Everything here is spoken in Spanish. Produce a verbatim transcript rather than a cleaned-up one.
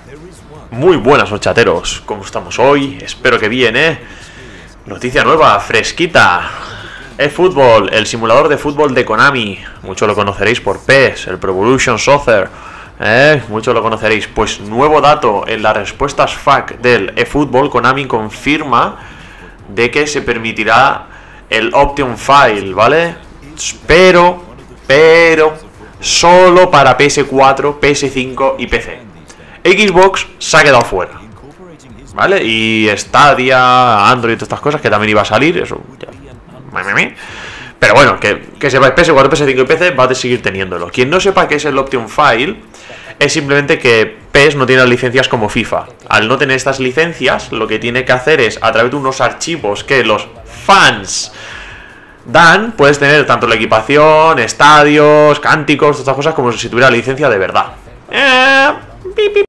Muy buenas, horchateros. ¿Cómo estamos hoy? Espero que bien, ¿eh? Noticia nueva, fresquita. eFootball, el simulador de fútbol de Konami. Muchos lo conoceréis por P E S, el Pro Evolution Soccer. ¿Eh? Muchos lo conoceréis. Pues nuevo dato en las respuestas F A Q del eFootball. Konami confirma de que se permitirá el Option File, ¿vale? Pero, pero, solo para P S cuatro, P S cinco y P C. Xbox se ha quedado fuera, ¿vale? Y Stadia, Android y todas estas cosas que también iba a salir, eso ya. Pero bueno, que, que sepáis, P S cuatro, P S cinco y P C va a seguir teniéndolo. Quien no sepa qué es el Option File, es simplemente que P E S no tiene las licencias como FIFA. Al no tener estas licencias, lo que tiene que hacer es, a través de unos archivos que los fans dan, puedes tener tanto la equipación, estadios, cánticos, todas estas cosas, como si tuviera licencia de verdad. Eh, pi, pi.